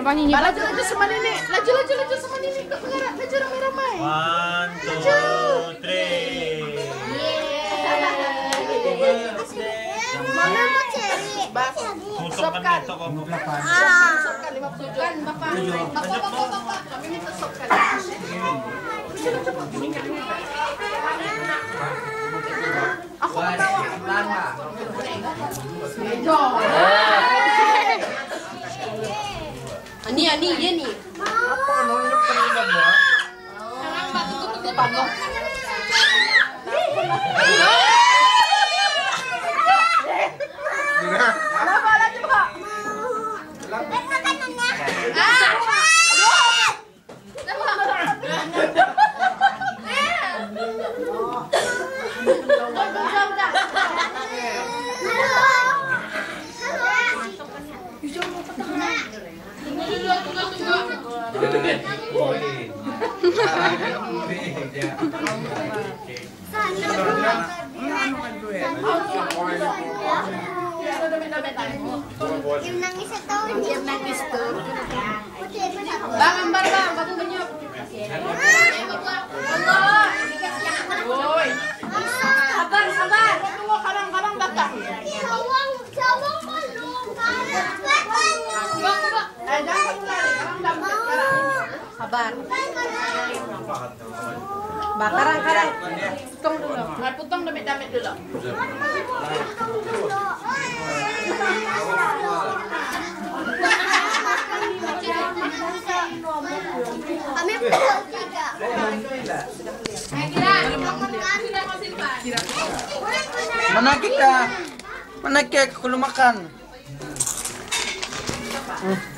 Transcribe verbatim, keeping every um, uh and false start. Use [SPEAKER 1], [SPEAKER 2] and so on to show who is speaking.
[SPEAKER 1] Abang ini.
[SPEAKER 2] Laju laju sama nenek. Laju laju laju sama nenek. Kok bergerak? Laju ramai-ramai.
[SPEAKER 3] One, two, three.
[SPEAKER 4] Mama mau cari.
[SPEAKER 2] Sopkan. Sopkan lima puluh tujuh. Kan Bapak. Bapak Bapak Bapak. Kami minta sopkan. Aku ketawa. Ani ani dia nih.
[SPEAKER 3] Apa nonton penyebab ya?
[SPEAKER 2] Sekarang batu tutupan dong. Kenapa lagi Pak?
[SPEAKER 4] Yang nangis atau yang nangis tuh?
[SPEAKER 2] Bang, ambar bang, bagus benyuk. Allah. Woi. Sabar, sabar. Tunggu kadang-kadang bakal.
[SPEAKER 4] Sawang, sawang belum.
[SPEAKER 2] Bang, bang. Eh, jangan lari, kadang dapat sekarang. Sabar. Bakaran kadang. Potong dulu. Nggak potong damit-damit dulu.
[SPEAKER 4] Kami pukul tiga.
[SPEAKER 5] Mana kita? Mana kita kalau makan? Hmm.